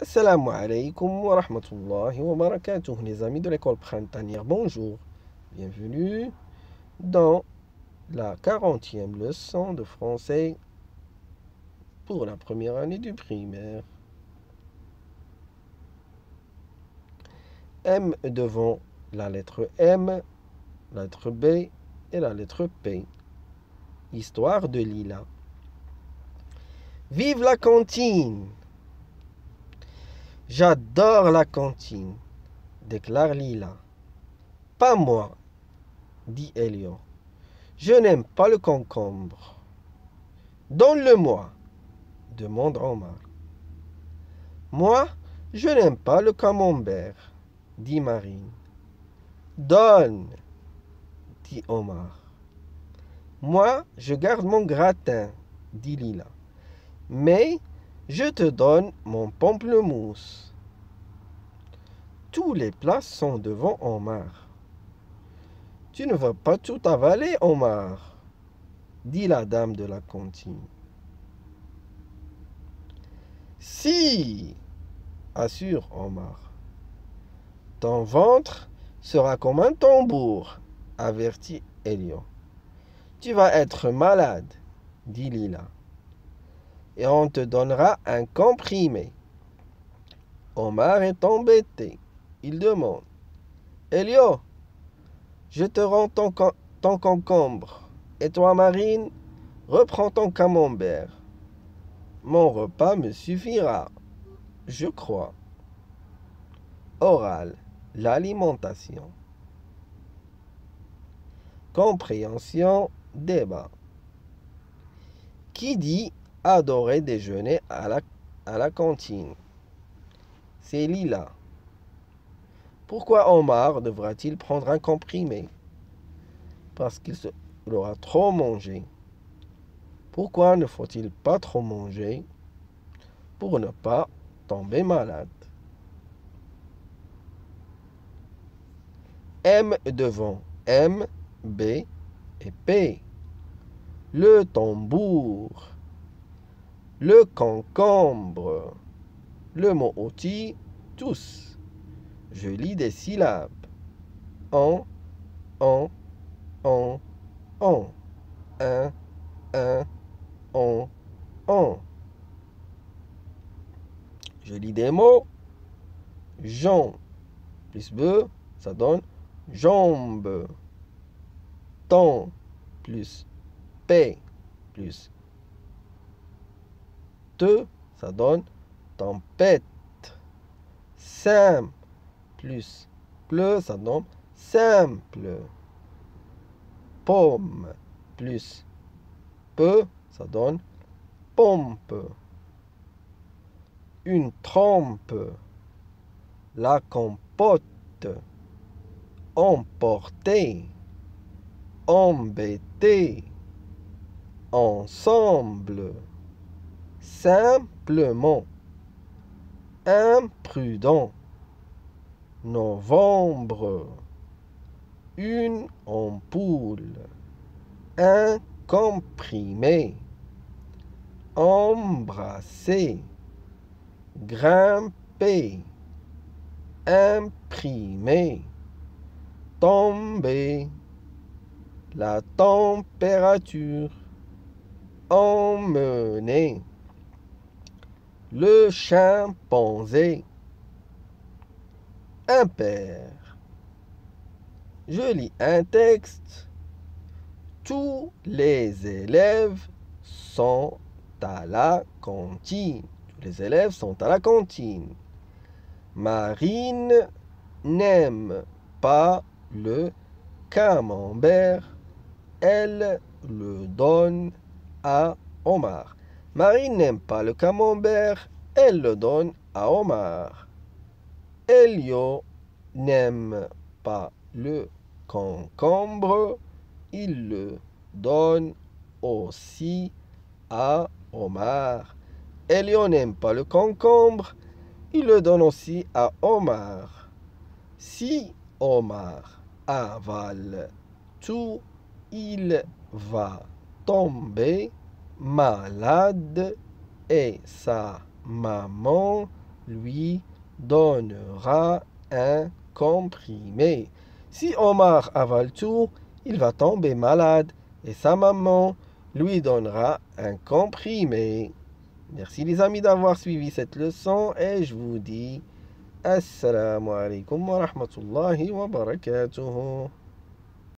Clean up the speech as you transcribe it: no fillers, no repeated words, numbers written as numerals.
Assalamu alaikum wa rahmatullahi wa barakatuh, les amis de l'école printanière, bonjour. Bienvenue dans la 40e leçon de français pour la première année du primaire. M devant la lettre M, la lettre B et la lettre P. Histoire de Lila. Vive la cantine! J'adore la cantine, déclare Lila. Pas moi, dit Elio. Je n'aime pas le concombre. Donne-le-moi, demande Omar. Moi, je n'aime pas le camembert, dit Marine. Donne, dit Omar. Moi, je garde mon gratin, dit Lila. Mais je te donne mon pamplemousse. Tous les plats sont devant Omar. Tu ne vas pas tout avaler, Omar, dit la dame de la cantine. Si, assure Omar. Ton ventre sera comme un tambour, avertit Elio. Tu vas être malade, dit Lila. Et on te donnera un comprimé. Omar est embêté. Il demande. Elio, je te rends ton concombre. Et toi, Marine, reprends ton camembert. Mon repas me suffira, je crois. Oral, l'alimentation. Compréhension, débat. Qui dit adorer déjeuner à la cantine? C'est Lila. Pourquoi Omar devra-t-il prendre un comprimé? Parce qu'il aura trop mangé. Pourquoi ne faut-il pas trop manger? Pour ne pas tomber malade. M devant M, B et P. Le tambour. Le concombre. Le mot outil, tous. Je lis des syllabes. On, on, un, on. Je lis des mots. Jean plus be, ça donne jambe. Temps plus P plus te, ça donne tempête. Simple plus pleu, ça donne simple. Pomme plus peu, ça donne pompe. Une trempe. La compote. Emporter. Embêter. Ensemble. Simplement. Imprudent. Novembre. Une ampoule. Un comprimé. Embrasser. Grimper. Imprimer. Tomber. La température. Emmener. Le chimpanzé. Impair. Je lis un texte. Tous les élèves sont à la cantine. Tous les élèves sont à la cantine. Marine n'aime pas le camembert. Elle le donne à Omar. Marine n'aime pas le camembert. Elle le donne à Omar. Elio n'aime pas le concombre. Il le donne aussi à Omar. Elio n'aime pas le concombre. Il le donne aussi à Omar. Si Omar avale tout, il va tomber malade et sa maman lui donnera un comprimé. Si Omar avale tout, il va tomber malade et sa maman lui donnera un comprimé. Merci les amis d'avoir suivi cette leçon et je vous dis Assalamu alaikum wa rahmatullahi wa barakatuhu.